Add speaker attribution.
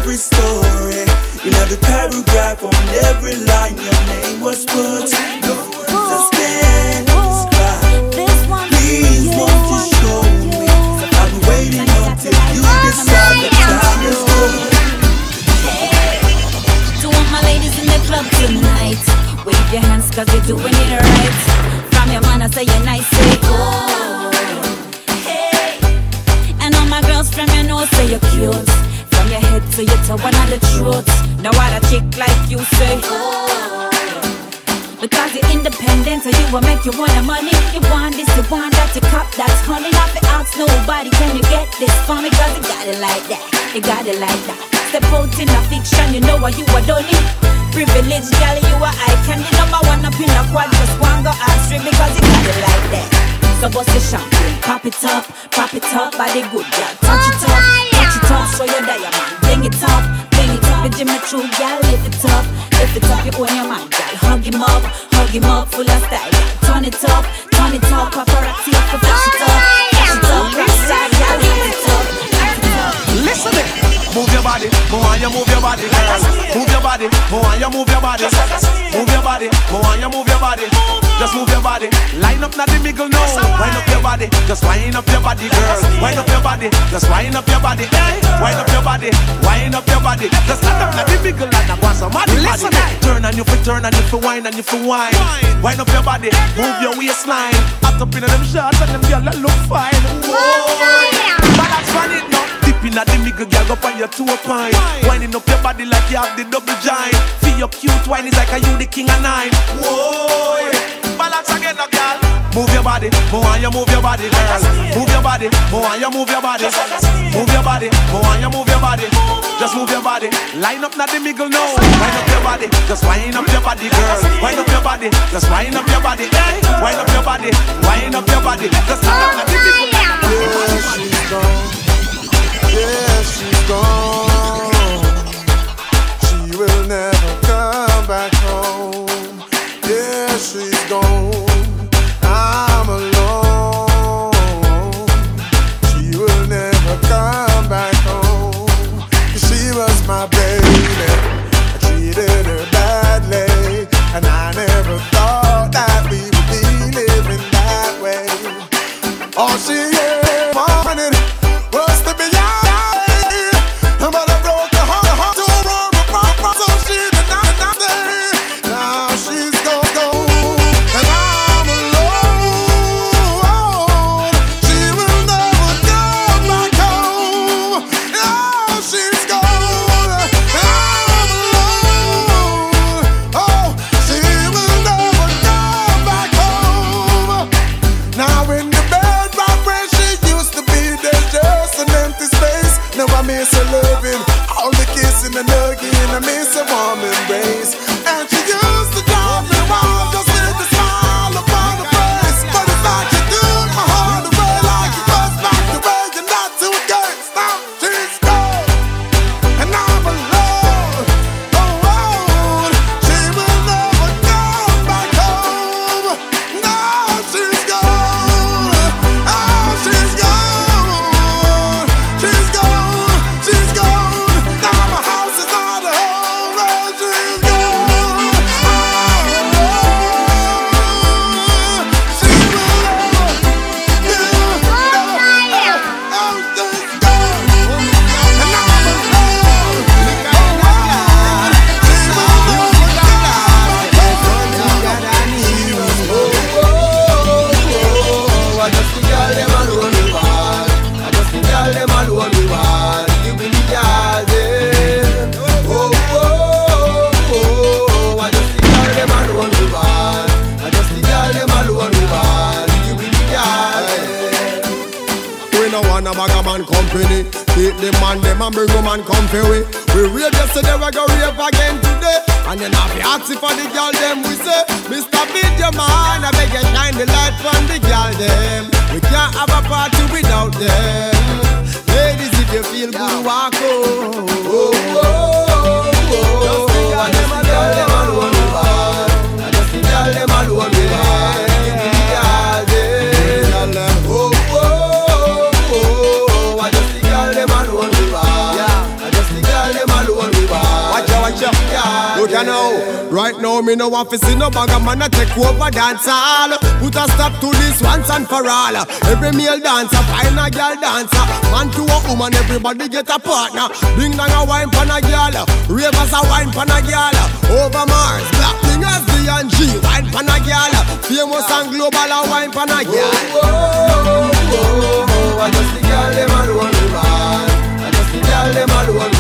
Speaker 1: every story, in every paragraph, on every line, your name was put. No words can describe. Please, won't you show me? I've been waiting until you decide the time is good.
Speaker 2: Hey, to all my ladies in the club tonight, wave your hands 'cause you're doing it right. From your man I say you're nice, say oh. Hey, and all my girls from your nose say you're cute. From your head to your toe, one of the truth. Now what a chick like you say oh. Because you're independent, so you will make you want the money. You want this, you want that, you cop that's honey. Not to ask nobody, can you get this for me? 'Cause you got it like that, you got it like that. Step out in a fiction, you know what you are done it. Privileged girl, you are eye candy. Number one up in a quad, just one go ask me because you got it like that. So bust your champagne, pop it up, body good girl. Touch it up, show your diamond. Bring it up, you Jimmy True girl. Lift it up, you own your man girl. Hug him up, full of style. Turn it up, paparazzi up to flash it up, rockstar girl. Lift it up.
Speaker 3: Listen it. Move your body, move you move your body, girl. Move your body, move you move your body. Move your body, move you move your body. Just move your body, line up not the middle, no. Wind up your body, just wind up your body, girl. Wind up your body, just wind up your body. Wind up your body, wind up your body. Just stand up not the middle and I want some money. Listen, turn and you fi wine and you fi wine. Wind up your body, move your waistline. Hot up in them shots and them girl that look fine. Whoa, but that's funny now. Dipping at the middle, girl, up on your toe pine. Winding up your body like you have the double giant. Feel your cute wine is like a you the king of nine. Whoa, balance again now, girl. Move your body, you move your body, girl. Move your body, you move your body. Move your body, you move your body. Just move your body, line up not the middle, no. Wind up your body, just wind up your body, girl. Wind up your body, just wind up your body. Wind up your body, wind up your body. Just stand up not the middle.
Speaker 4: Yeah, she's gone. Yeah, she's gone. She will never come back home. Yeah, she's gone. I'm alone. She will never come back home. She was my baby. I treated her badly, and I never thought that we would be living that way. All she ever wanted was to be young. And hugging, I miss a warm embrace. And she used to drive me wild just with a smile upon her face. But it's like you do my heart away, like you just back the way. You're not too good. Now she's gone, and I'm alone. Oh, she will never come back home. Now she's gone. Oh, she's gone. She's gone. She's gone. Company, take the man, them and bring them and come for we. We rave yesterday, we go rave again today. And then if you ask for the girl, them we say, Mr. Beat your man, I beg you shine the light from the girl, them. We can't have a party without them. Ladies, if you feel good, walk home. Oh, oh, oh, oh. Just the girl, them alone, I just the girl, them alone, give me the girl, them. Oh, oh. Them alone, I just the girl them
Speaker 5: out, you know. Right now, me no want to see no bag of man a take over dance hall. Put a stop to this once and for all. Every male dancer, find a girl dancer. Man to a woman, everybody get a partner. Bring down a wine pan a girl. Ravers a wine pan a girl. Over Mars, Black King SD and G, wine pan a girl. Famous and global a wine pan a girl. I just the girl them alone, man. I just the girl them alone.